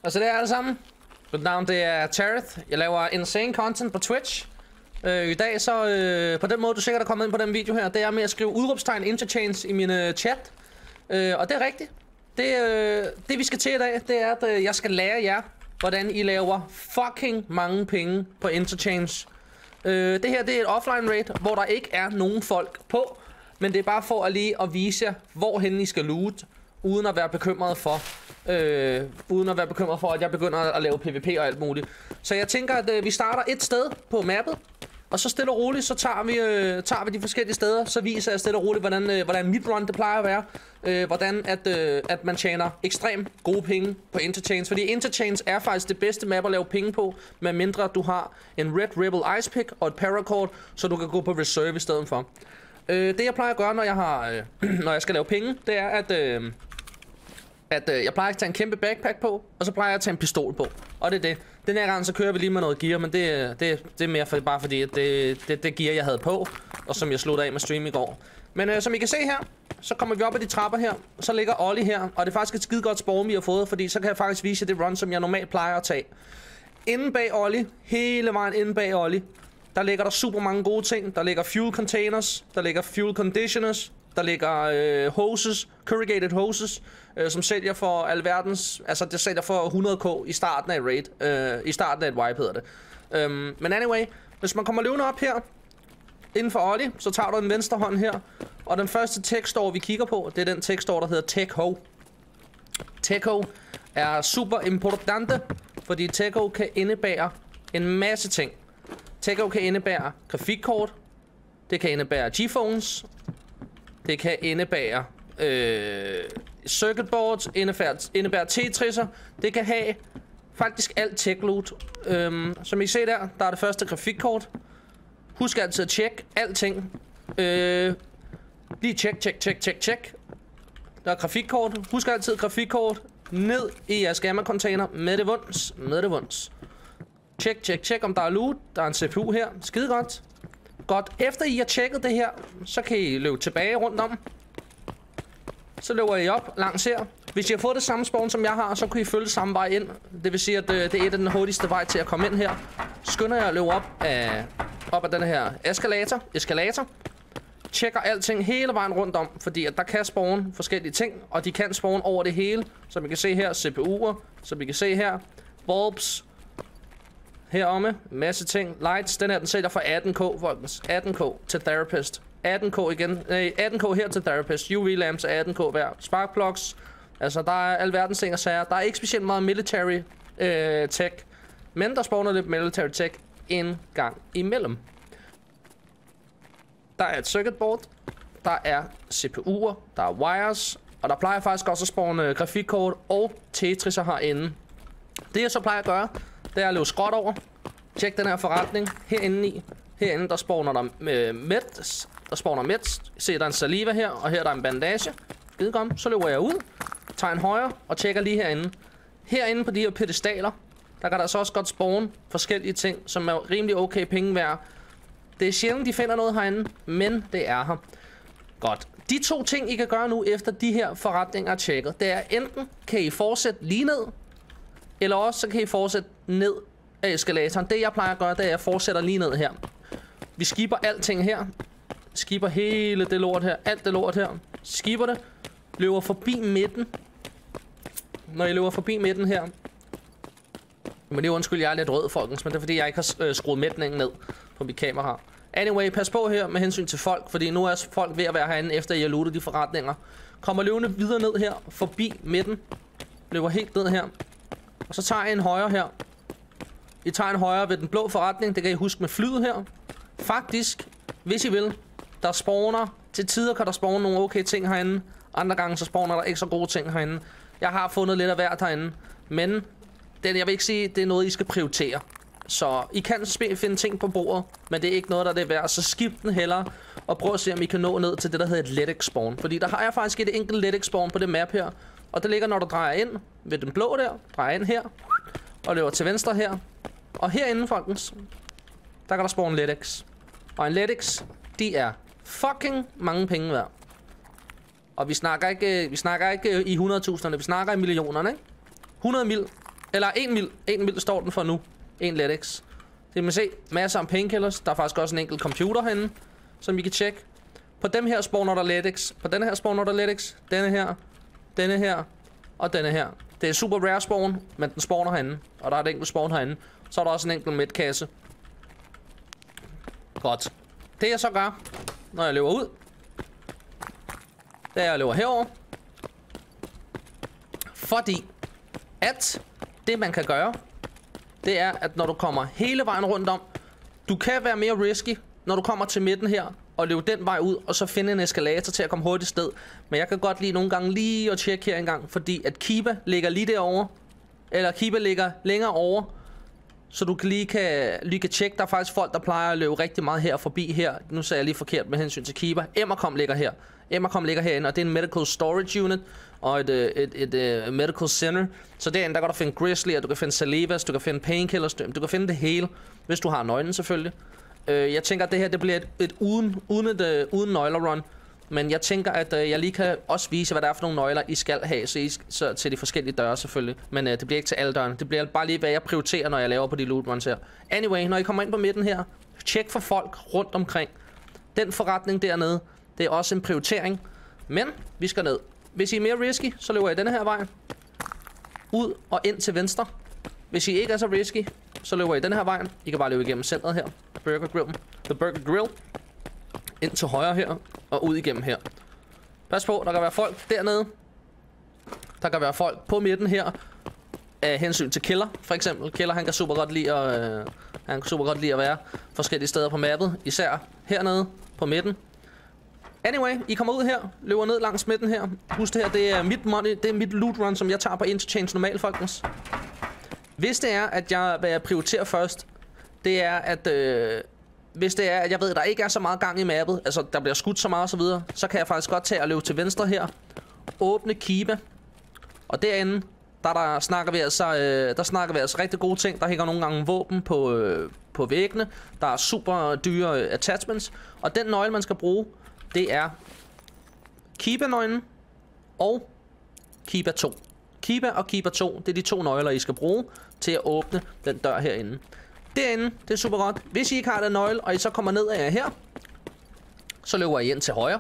Altså det er alle sammen. Mit navn det er Tareth. Jeg laver insane content på Twitch. I dag så på den måde du sikkert er kommet ind på den video her, det er med at skrive udråbstegn Interchange i min chat. Og det er rigtigt. Det vi skal til i dag, det er at jeg skal lære jer, hvordan I laver fucking mange penge på Interchange. Det her det er et offline raid, hvor der ikke er nogen folk på, men det er bare for at lige at vise jer, hvorhen I skal loot, uden at være bekymret for, at jeg begynder at lave PvP og alt muligt. Så jeg tænker, at vi starter et sted på mappet, og så stille og roligt, så tager vi de forskellige steder, så viser jeg stille og roligt, hvordan mit run det plejer at være, hvordan at man tjener ekstremt gode penge på Interchange, fordi Interchange er faktisk det bedste map at lave penge på, medmindre du har en Red Rebel Ice Pick og et Paracord, så du kan gå på reserve i stedet for. Det jeg plejer at gøre, når jeg skal lave penge, det er at jeg plejer at tage en kæmpe backpack på, og så plejer jeg at tage en pistol på. Og det er det. Den her gang så kører vi lige med noget gear, men det er mere bare fordi, at det gear jeg havde på, og som jeg sluttede af med stream i går. Men som I kan se her, så kommer vi op ad de trapper her, og så ligger Ollie her, og det er faktisk et skide godt spawn vi har fået, fordi så kan jeg faktisk vise jer det run, som jeg normalt plejer at tage. Inden bag Ollie, hele vejen inden bag Ollie, der ligger der super mange gode ting. Der ligger fuel containers, der ligger fuel conditioners, der ligger hoses, corrugated hoses, som sælger for alverdens, altså det sælger for 100k i starten af et raid, i starten af et wipe hedder det. Men anyway, hvis man kommer løvende op her, inden for Ollie, så tager du en venstre hånd her, og den første tekstår vi kigger på, det er den tekstår der hedder Techo. Techo er super importante, fordi Techo kan indebære en masse ting. Techo kan indebære grafikkort, det kan indebære G-phones, det kan indebære circuitboards, indebære Tetris'er, det kan have faktisk alt tech loot. Som I ser der er det første grafikkort. Husk altid at tjekke alting. Lige tjek. Der er grafikkort. Husk altid grafikkort ned i jeres gamma-container med det vunds. Tjek om der er loot. Der er en CPU her. Skide godt. Godt. Efter I har tjekket det her, så kan I løbe tilbage rundt om. Så løber I op langs her. Hvis I har fået det samme spawn som jeg har, så kan I følge samme vej ind. Det vil sige, at det er et af den hurtigste vej til at komme ind her. Skynder jeg at løbe op ad den her eskalator. Tjekker alting hele vejen rundt om, fordi at der kan spawn forskellige ting, og de kan spawn over det hele. Som I kan se her, CPU'er, som I kan se her, bulbs. Heromme, masse ting. Lights, den her, den sælger for 18k, folkens. 18k til Therapist. 18k igen. 18k her til Therapist. UV-lamps er 18k hver. Sparkplugs. Altså, der er alverdens ting og sager. Der er ikke specielt meget military tech. Men der spawner lidt military tech en gang imellem. Der er et circuitboard. Der er CPU'er. Der er wires. Og der plejer faktisk også at spawne grafikkort og Tetris'er herinde. Det jeg så plejer at gøre, det er at løbe skråt over. Tjek den her forretning. Herinde der spawner der meds. Der spawner meds. Se, der er en saliva her, og her der er en bandage. Skide godt. Så løber jeg ud. Tager en højre og tjekker lige herinde. Herinde på de her pedestaler, der kan der så også godt spawne forskellige ting, som er rimelig okay penge værd. Det er sjældent, de finder noget herinde, men det er her. Godt. De to ting, I kan gøre nu, efter de her forretninger er tjekket, det er enten kan I fortsætte lige ned, eller også så kan I fortsætte ned af eskalatoren. Det jeg plejer at gøre, det er at jeg fortsætter lige ned her. Vi skipper alting her. Skipper hele det lort her. Alt det lort her. Skipper det. Løber forbi midten. Når I løber forbi midten her. Men det er undskyld, jeg er lidt rød, folkens. Men det er fordi, jeg ikke har skruet mætningen ned på mit kamera. Anyway, pas på her med hensyn til folk. Fordi nu er folk ved at være herinde, efter I har lootet de forretninger. Kommer løvende videre ned her. Forbi midten. Løber helt ned her. Og så tager jeg en højre her. I tager en højre ved den blå forretning. Det kan I huske med flyet her. Faktisk, hvis I vil, der spawner. Til tider kan der spawne nogle okay ting herinde. Andre gange så spawner der ikke så gode ting herinde. Jeg har fundet lidt af hvert herinde. Men jeg vil ikke sige, det er noget I skal prioritere. Så I kan finde ting på bordet, men det er ikke noget der er det værd. Så skip den hellere og prøv at se om I kan nå ned til det der hedder et let spawn. Fordi der har jeg faktisk et enkelt let spawn på det map her. Og det ligger når du drejer ind ved den blå der. Drejer ind her. Og løber til venstre her. Og herinde, folkens, der kan der spawne LEDX. Og en LEDX, de er fucking mange penge værd. Og vi snakker ikke i 100.000'erne, vi snakker i millionerne, ikke? 100 mil Eller 1 mil. 1 mil står den for nu. 1 LEDX. Det kan man se. Masser af painkillers. Der er faktisk også en enkelt computer herinde, som I kan tjekke. På dem her spawner der LEDX. På denne her spawner der LEDX. Denne her. Og denne her. Det er super rare spawn, men den spawner herinde. Og der er et enkelt spawn herinde. Så er der også en enkelt medkasse. Godt. Det jeg så gør, når jeg løber ud, det er, at jeg løber herover. Fordi at det man kan gøre, det er, at når du kommer hele vejen rundt om, du kan være mere risky, når du kommer til midten her, og løbe den vej ud, og så finde en eskalator til at komme hurtigt sted. Men jeg kan godt lide nogle gange lige at tjekke her engang, fordi at Kiba ligger lige derovre, eller Kiba ligger længere over, så du lige kan tjekke. Der er faktisk folk, der plejer at løbe rigtig meget her forbi her. Nu sagde jeg lige forkert med hensyn til Kiba. Emmerkom ligger her. Emmerkom ligger herinde, og det er en medical storage unit og et medical center. Så derinde, der kan du finde grizzly, og du kan finde salivas, du kan finde painkillers, du kan finde det hele, hvis du har nøglen selvfølgelig. Jeg tænker, at det her det bliver et uden nøgler run. Men jeg tænker, at jeg lige kan også vise, hvad der er for nogle nøgler, I skal have, så til de forskellige døre selvfølgelig. Men det bliver ikke til alle dørene. Det bliver bare lige, hvad jeg prioriterer, når jeg laver på de loot runs her. Anyway, når I kommer ind på midten her, tjek for folk rundt omkring. Den forretning dernede, det er også en prioritering. Men vi skal ned. Hvis I er mere risky, så løber jeg denne her vej. Ud og ind til venstre. Hvis I ikke er så risky, så løber I den her vej. I kan bare løbe igennem centret her. The Burger Grill. Ind til højre her, og ud igennem her. Pas på, der kan være folk dernede. Der kan være folk på midten her. Af hensyn til Killer, for eksempel. Killer, han kan super godt lide at være forskellige steder på mappet. Især hernede på midten. Anyway, I kommer ud her, løber ned langs midten her. Husk det her, det er mit money, det er mit loot run, som jeg tager på Interchange normalt, folkens. Hvis det er, at hvad jeg prioriterer først, det er, at hvis det er, at jeg ved, at der ikke er så meget gang i mappet, altså der bliver skudt så meget og så videre, så kan jeg faktisk godt tage og løbe til venstre her, åbne Kiba, og derinde, der snakker vi altså rigtig gode ting. Der hænger nogle gange våben på væggene, der er super dyre attachments, og den nøgle, man skal bruge, det er Kiba-nøglen og Kiba 2. Kiba og Kiba 2, det er de to nøgler, I skal bruge til at åbne den dør herinde. Derinde, det er super godt. Hvis I ikke har den nøgle, og I så kommer ned af her, så løber I ind til højre.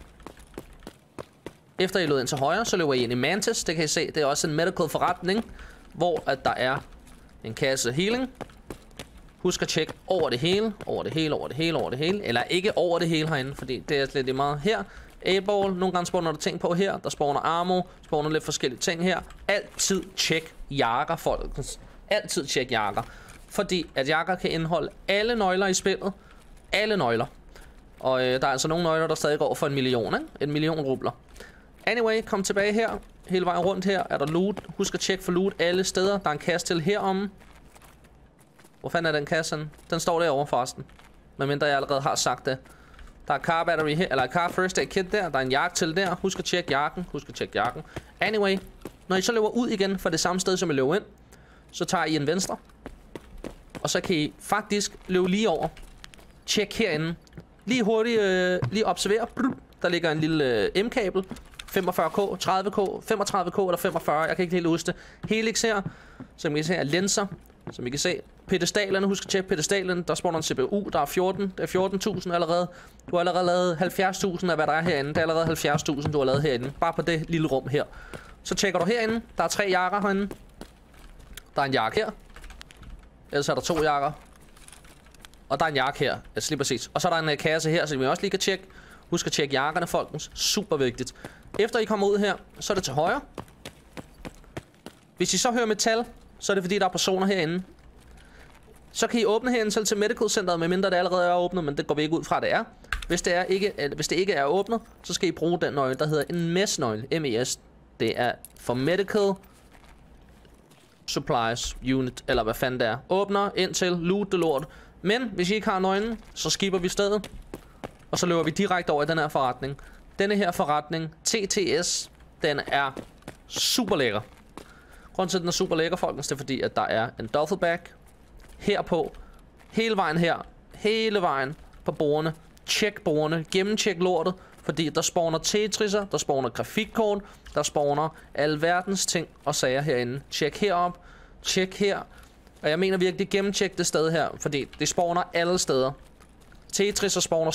Efter I løber ind til højre, så løber I ind i Mantis. Det kan I se, det er også en medical forretning, hvor at der er en kasse healing. Husk at tjekke over det hele, eller ikke over det hele herinde, fordi det er slet meget her. 8-ball, nogle gange spawner der ting på her, der spawner ammo, spawner lidt forskellige ting her. Altid tjek jakker, folkens. Altid tjek jakker. Fordi at jakker kan indeholde alle nøgler i spillet. Alle nøgler. Og der er altså nogle nøgler, der stadig går for 1 million, ikke? 1 million rubler. Anyway, kom tilbage her. Hele vejen rundt her er der loot. Husk at tjekke for loot alle steder. Der er en kasse til heromme. Hvor fanden er den kasse? Den står derovre forresten. Medmindre jeg allerede har sagt det. Der er car battery her, eller car first aid kit der. Der er en jakke til der. Husk at tjekke jakken. Anyway, når I så løber ud igen fra det samme sted, som I løber ind, så tager I en venstre. Og så kan I faktisk løbe lige over. Tjek herinde. Lige hurtigt, lige observer. Der ligger en lille M-kabel. 45k, 30k, 35k eller 45. Jeg kan ikke helt huske det. Helix her. Som I kan se er linser. Som I kan se. Pedestalerne. Husk at tjekke pedestalerne. Der spawner en CPU. Der er 14. Det er 14.000 allerede. Du har allerede lavet 70.000 af hvad der er herinde. Det er allerede 70.000 du har lavet herinde. Bare på det lille rum her. Så tjekker du herinde. Der er 3 jakker herinde. Der er en jakke her. Ellers er der 2 jakker. Og der er en jakke her. Altså lige præcis. Og så er der en kasse her, som vi også lige kan tjekke. Husk at tjekke jakkerne, folkens. Super vigtigt. Efter I kommer ud her, så er det til højre. Hvis I så hører metal, så er det fordi, der er personer herinde. Så kan I åbne herinde selv til Medical Centeret, medmindre det allerede er åbnet, men det går vi ikke ud fra, det er. Hvis det ikke er åbnet, så skal I bruge den nøgle, der hedder en MES-nøgle. MES. Det er for Medical Supplies Unit, eller hvad fanden det er. Åbner, ind til, loot det lort. Men hvis I ikke har nøglen, så skipper vi stedet. Og så løber vi direkte over i den her forretning. Denne her forretning, TTS, den er super lækker. Grunden til, at den er super lækker, folkens, det er fordi, at der er en duffelbag herpå. Hele vejen her. Hele vejen på bordene. Tjek bordene. Gennemtjek lortet. Fordi der spawner Tetris'er, der spawner grafikkort, der spawner alverdens ting og sager herinde. Tjek herop. Tjek her. Og jeg mener virkelig gennemtjek det sted her, fordi det spawner alle steder. Tetris'er spawner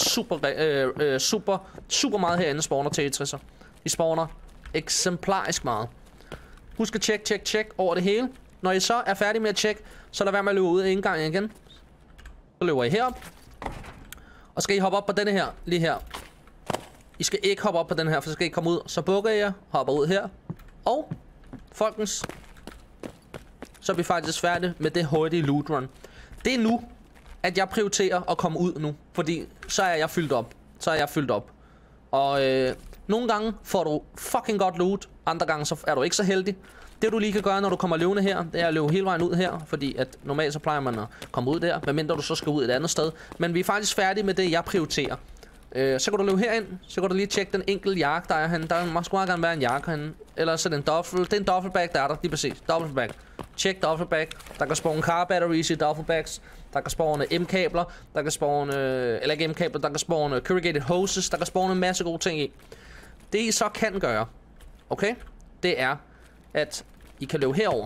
super meget herinde, spawner Tetris'er. De spawner eksemplarisk meget. Husk at tjek over det hele. Når I så er færdige med at tjekke, så lad være med at løbe ud af indgangen igen. Så løber I herop. Og skal I hoppe op på denne her, lige her. I skal ikke hoppe op på den her, for så skal I komme ud. Så bukker jeg, hopper ud her. Og, folkens, så er vi faktisk færdige med det hurtige loot run. Det er nu, at jeg prioriterer at komme ud nu. Fordi så er jeg fyldt op. Og nogle gange får du fucking godt loot. Andre gange så er du ikke så heldig. Det du lige kan gøre, når du kommer løbende her, det er at løbe hele vejen ud her. Fordi at normalt så plejer man at komme ud der, medmindre du så skal ud et andet sted. Men vi er faktisk færdige med det, jeg prioriterer. Så kan du løbe herind, så kan du lige tjekke den enkelte jakke, der er herinde. Der må sgu meget gerne være en jakke herinde. Eller så er det en duffel. Det er en duffelbag, der er der, lige præcis. Duffelbag. Tjek duffelbag. Der kan spawne car batteries i duffelbags. Der kan spawne M-kabler. Der kan spawne, eller ikke M-kabler, der kan spawne corrugated hoses. Der kan spawne en masse gode ting i. Det I så kan gøre, okay, det er, at I kan løbe herover.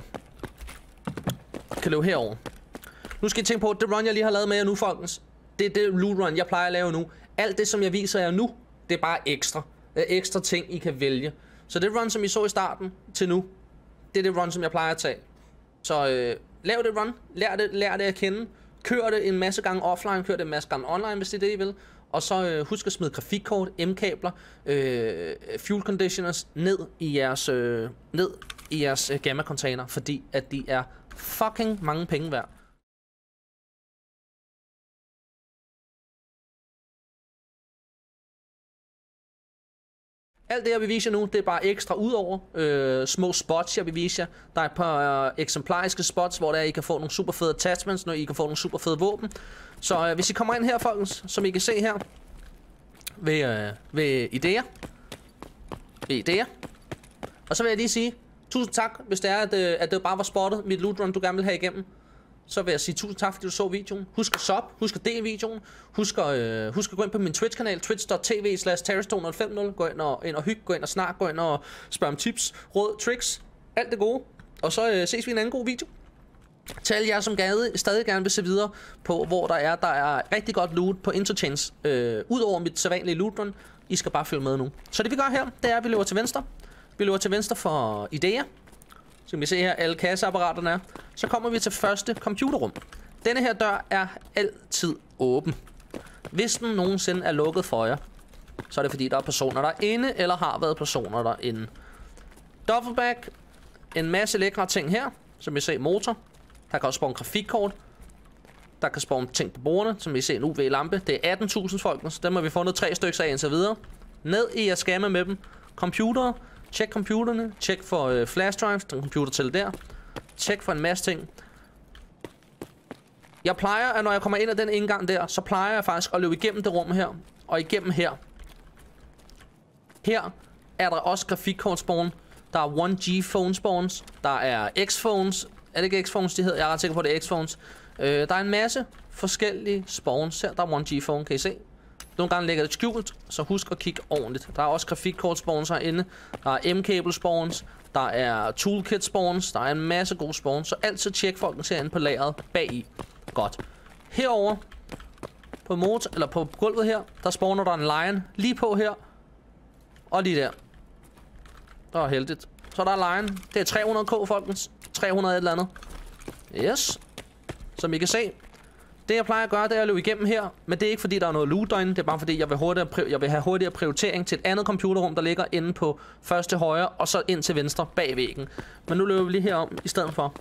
Nu skal I tænke på, at det run, jeg lige har lavet med jer nu, folkens. Det er det loot run, jeg plejer at lave nu. Alt det, som jeg viser jer nu, det er bare ekstra. Det er ekstra ting, I kan vælge. Så det run, som I så i starten til nu, det er det run, som jeg plejer at tage. Så lav det run. Lær det at kende. Kør det en masse gange offline. Kør det en masse gange online, hvis det er det, I vil. Og så husk at smide grafikkort, M-kabler, fuel conditioners ned i jeres gamma-container. Fordi at de er fucking mange penge værd. Alt det, jeg vil vise jer nu, det er bare ekstra udover små spots, jeg vil vise jer. Der er et par eksemplariske spots, hvor der I kan få nogle super fede attachments, når I kan få nogle super fede våben. Så hvis I kommer ind her, folkens, som I kan se her, ved idéer. Og så vil jeg lige sige, tusind tak, hvis det er, at det bare var spottet, mit loot run, du gerne vil have igennem. Så vil jeg sige tusind tak, fordi du så videoen. Husk at sub, husk at dele videoen. Husk at gå ind på min Twitch-kanal, twitch.tv/terrorstone050. Gå ind og hygge, gå ind og snak, gå ind og spørg om tips, råd, tricks, alt det gode. Og så ses vi i en anden god video. Til alle jer, som stadig gerne vil se videre på, hvor der er rigtig godt loot på Interchange. Udover mit sædvanlige loot run. I skal bare følge med nu. Så det vi gør her, det er, at vi løber til venstre. Vi løber til venstre for idéer. Som vi ser her, alle kasseapparaterne er. Så kommer vi til første computerrum. Denne her dør er altid åben. Hvis den nogensinde er lukket for jer, så er det fordi, der er personer derinde, eller har været personer derinde. Duffelbag. En masse lækre ting her, som vi ser motor. Der kan også spawne grafikkort. Der kan spawne ting på bordene, som vi ser en UV-lampe. Det er 18.000 folkens. Dem har vi fundet 3 stykker af indtil videre. Ned i at skamme med dem. Computere. Tjek computerne. Tjek for flash drives. Den computer til der. Tjek for en masse ting. Jeg plejer, at når jeg kommer ind ad den indgang der, så plejer jeg faktisk at løbe igennem det rum her. Og igennem her. Her er der også grafikkort spawn. Der er 1G phone spawns. Der er X-phones. Er det ikke X-phones, de hedder? Jeg er ret sikker på, at det er X-phones. Der er en masse forskellige spawns her. Der er 1G phone, kan I se. Nogle gange ligger det skjult, så husk at kigge ordentligt. Der er også grafikkort spawns herinde. Der er M-cable spawns. Der er toolkit spawns. Der er en masse gode spawns. Så altid tjek folkens herinde på lageret bagi. Godt. Herover på motor, eller på gulvet her, der spawner der en lion lige på her. Og lige der. Det var heldigt. Så der er lion. Det er 300k folkens. 300 et eller andet. Yes. Som I kan se. Det jeg plejer at gøre, det er at løbe igennem her. Men det er ikke fordi der er noget loot derinde. Det er bare fordi jeg vil have hurtigere prioritering til et andet computerrum, der ligger inde på første højre. Og så ind til venstre bag væggen. Men nu løber vi lige herom i stedet for.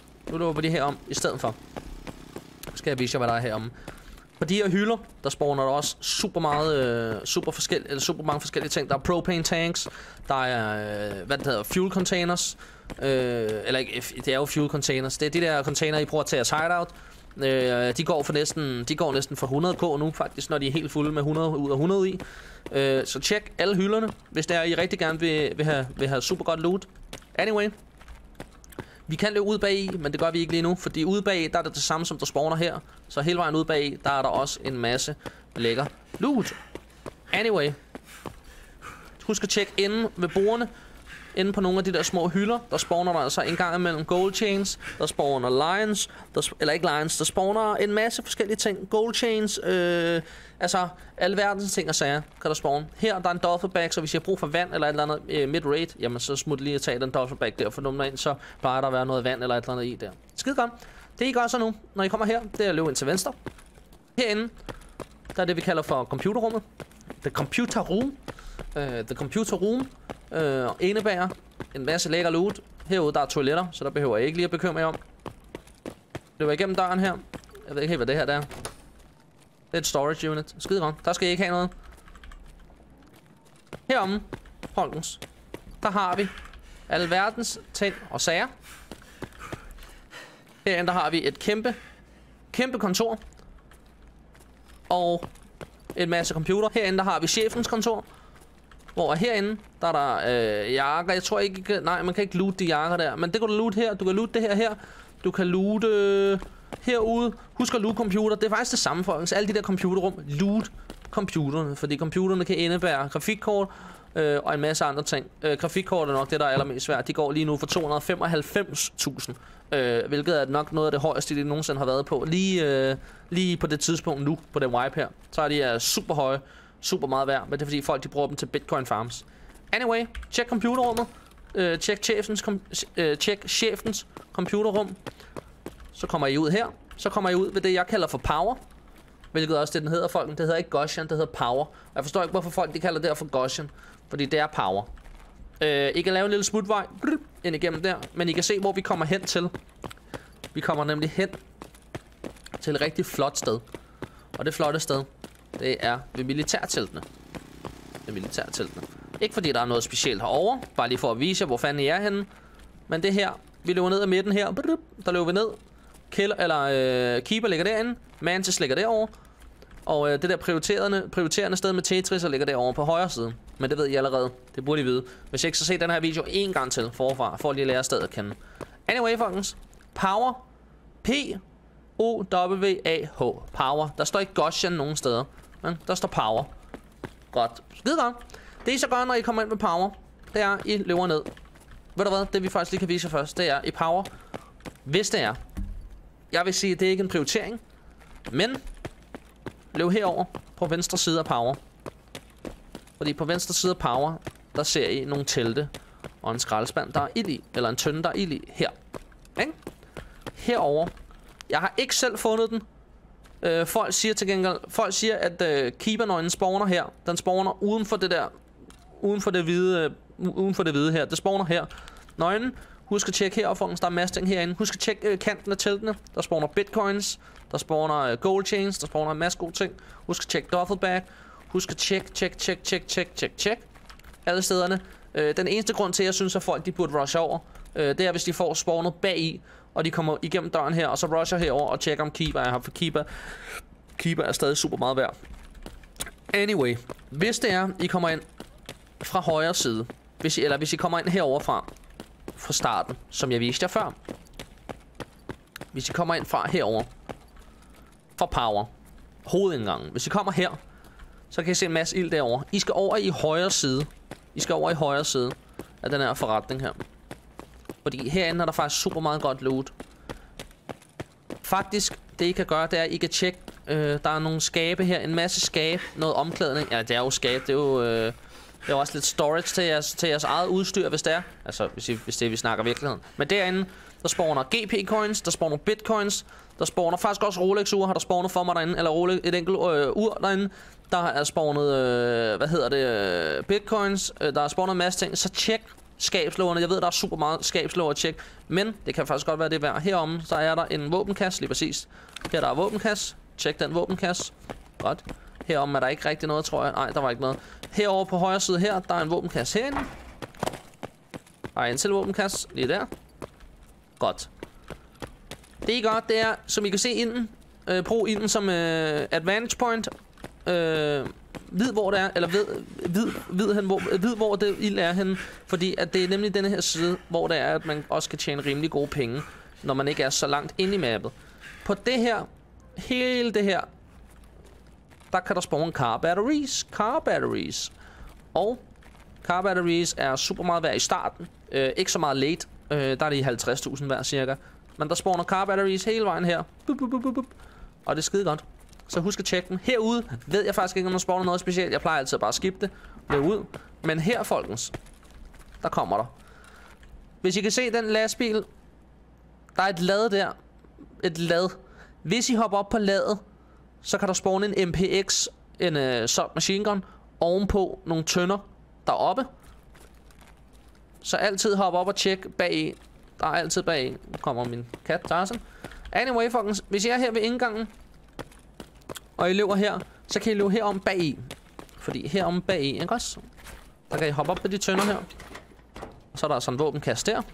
Skal jeg vise jer hvad der er herom. På de her hylder, der spawner der også super mange forskellige ting. Der er propane tanks. Der er hvad det hedder, fuel containers. Eller ikke, det er jo fuel containers. Det er de der container I bruger til jeres hideout. De går næsten for 100k nu faktisk, når de er helt fulde med 100 ud af 100 i. Så tjek alle hylderne, hvis det er I rigtig gerne vil have super godt loot. Anyway. Vi kan løbe ud bagi, men det gør vi ikke lige nu, fordi ude bagi, der er det samme som der spawner her. Så hele vejen ude bagi, der er der også en masse lækker loot. Anyway. Husk at tjekke inde ved bordene. inde på nogle af de der små hylder, der spawner der altså en gang imellem gold chains, der spawner lions, eller ikke lions, der spawner en masse forskellige ting. Gold chains, altså alle verdens ting og sager kan der spawne. Her der er en duffelbag, så hvis jeg har brug for vand eller et eller andet mid-raid, jamen så smut lige at tage den duffelbag der, for nummer ind, så plejer der at være noget vand eller et eller andet i der. Skide godt. Det I gør så nu, når I kommer her, det er at løbe ind til venstre. Herinde, der er det vi kalder for computerrummet. The computer room. The computer room indebærer en masse lækker loot. Herude der er toiletter, så der behøver jeg ikke lige at bekymre jer om. Det var igennem døren her. Jeg ved ikke helt hvad det her der er. Det er et storage unit. Skide godt. Der skal I ikke have noget. Heromme, folkens, der har vi alverdens ting og sager. Herinde der har vi et kæmpe kontor. Og en masse computer. Herinde der har vi chefens kontor. Hvor herinde, der er der jakker. Jeg tror ikke, nej, man kan ikke loot de jakker der. Men det kan du loot her. Du kan loot det her. Du kan loot herude. Husk at loot computer. Det er faktisk det samme, folkens. Alle de der computerrum. Loot computerne. Fordi computerne kan indebære grafikkort og en masse andre ting. Grafikkort er nok det, der er allermest svært. De går lige nu for 295.000. Hvilket er nok noget af det højeste, de nogensinde har været på. Lige på det tidspunkt nu, på den wipe her. Så er de super høje. Super meget værd, men det er fordi folk de bruger dem til bitcoin farms. Anyway, tjek computerrummet. Tjek chefens computerrum. Så kommer I ud her. Så kommer I ud ved det jeg kalder for power. Hvilket også det den hedder, folk. Det hedder ikke Gaussian, det hedder power. Og jeg forstår ikke hvorfor folk de kalder det her for Gaussian. Fordi det er power. I kan lave en lille smutvej ind igennem der. Men I kan se hvor vi kommer hen til. Vi kommer nemlig hen til et rigtig flot sted. Og det flotte sted, det er ved militærteltene. Ikke fordi der er noget specielt herovre. Bare lige for at vise jer, hvor fanden I er henne. Men det her, vi løber ned ad midten her. Der løber vi ned. Keeper ligger derinde. Mantis ligger derovre. Og det der prioriterende sted med Tetris ligger derovre på højre side. Men det ved I allerede. Det burde I vide. Hvis I ikke så se den her video en gang til forfra, for at lige lære stedet at kende. Anyway, folkens. Power. P-O-W-A-H. Power. Der står ikke Gaussian nogen steder. Men der står power. Godt. Skide godt. Det I så gør, når I kommer ind med power, det er, I løber ned. Ved du hvad? Det vi faktisk lige kan vise jer først, det er i power. Hvis det er. Jeg vil sige, at det er ikke en prioritering. Men løb herover på venstre side af power. Fordi på venstre side af power, der ser I nogle telte og en skraldespand, der er ild i. Eller en tønde, der er ild i. Her. Ikke? Herover. Jeg har ikke selv fundet den. Folk siger til gengæld, at keepernøglen spawner her. Den spawner uden for det der, uden for det hvide her. Det spawner her. Nøglen. Husk at tjekke her, folkens. Der er masser ting herinde. Husk at tjekke kanten af teltene. Der spawner bitcoins. Der spawner gold chains. Der spawner en masse gode ting. Husk at tjekke duffelbag. Husk at tjekke alle stederne. Den eneste grund til, at jeg synes, at folk de burde rush over, det er, hvis de får spawnet bag i. Og de kommer igennem døren her, og så rusher herover og tjekker om keeper er her, for keeper er stadig super meget værd. Anyway, hvis det er, I kommer ind fra højre side, hvis I kommer ind herover fra starten, som jeg viste jer før. Hvis I kommer ind fra herover, fra power, hovedindgangen. Hvis I kommer her, så kan I se en masse ild derovre. I skal over i højre side. I skal over i højre side af den her forretning her. Fordi herinde er der faktisk super meget godt loot. Faktisk, det I kan gøre, det er, at I kan tjekke. Der er nogle skabe her. En masse skabe. Noget omklædning. Ja, det er jo skabe. Det er jo også lidt storage til jeres eget udstyr, hvis det er. Altså, hvis det er, vi snakker virkeligheden. Men derinde, der spawner GP-coins. Der spawner bitcoins. Der spawner faktisk også Rolex-ur. Har der spawnet for mig derinde. Eller Rolex, et enkelt ur derinde. Der er spawnet, bitcoins. Der er spawnet en masse ting. Så tjek skabslågerne. Jeg ved, der er super meget skabslåger at tjekke. Men det kan faktisk godt være det værd. Heromme, så er der en våbenkasse. Lige præcis. Her der er våbenkasse. Tjek den våbenkasse. Godt. Heromme er der ikke rigtig noget, tror jeg. Nej, der var ikke noget. Herovre på højre side her, der er en våbenkasse herinde. Der er en til våbenkasse. Lige der. Godt. Det I gør, det er, som I kan se inden. Brug inden som advantage point. Vid hvor det er, eller vid hvor det ild er henne. Fordi at det er nemlig denne her side, hvor det er, at man også kan tjene rimelig gode penge, når man ikke er så langt inde i mappet. På det her, hele det her, der kan der spawne car batteries. Og Car batteries er super meget værd i starten. Ikke så meget late. Der er de 50.000 værd cirka. Men der spawner car batteries hele vejen her. Bup, bup, bup, bup. Og det er skide godt. Så husk at tjekke dem. Herude ved jeg faktisk ikke, om der spawner noget specielt. Jeg plejer altid bare at skippe det. Ud. Men her, folkens, der kommer der. Hvis I kan se den lastbil, der er et lad der. Et lad. Hvis I hopper op på ladet, så kan der spawne en MPX, en submachine gun, ovenpå nogle tønder deroppe. Så altid hop op og tjek bag. Der er altid bag. Nu kommer min kat, Tarzan. Anyway, folkens, hvis I er her ved indgangen, og I løber her, så kan I løbe herom bag. Fordi herom bag, ikke også? Der kan I hoppe op på de tønder her. Og så er der sådan en våbenkasse der.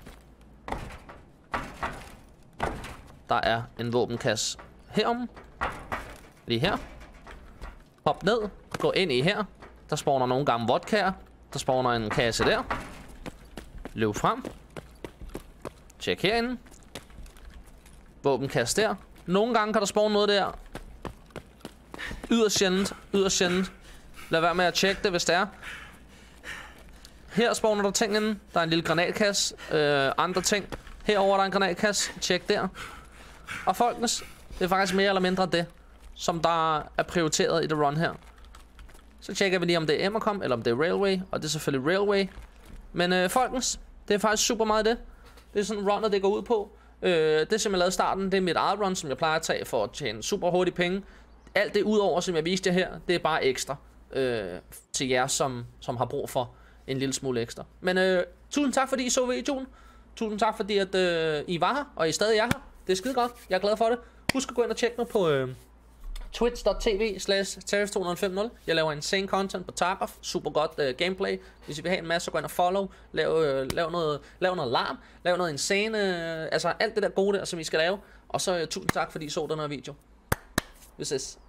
Der er en våbenkasse herom. Lige her. Hop ned. Gå ind i her. Der spawner nogle gamle vodkaer. Der spawner en kasse der. Løb frem. Tjek herinde. Våbenkasse der. Nogle gange kan der spawne noget der. Yderst sjældent. Yderst sjældent. Lad være med at tjekke det, hvis det er. Her spawner der ting inde. Der er en lille granatkasse. Andre ting. Herover er der en granatkasse. Tjek der. Og folkens, det er faktisk mere eller mindre det, som der er prioriteret i det run her. Så tjekker vi lige, om det er Emmerkom, eller om det er Railway. Og det er selvfølgelig Railway. Men folkens, det er faktisk super meget det. Det er sådan runnet, det går ud på. Det som jeg lavede i starten, det er mit eget run, som jeg plejer at tage for at tjene super hurtige penge. Alt det udover, som jeg viste jer her, det er bare ekstra til jer, som har brug for en lille smule ekstra. Men tusind tak, fordi I så videoen. Tusind tak, fordi at, I var her, og I stadig er her. Det er skide godt. Jeg er glad for det. Husk at gå ind og tjekke mig på twitch.tv/tariff2050. Jeg laver insane content på Tarkov. Super godt gameplay. Hvis I vil have en masse, så gå ind og follow. Lav noget larm. Lav noget insane. Altså alt det der gode der, som I skal lave. Og så tusind tak, fordi I så den her video. Vi ses.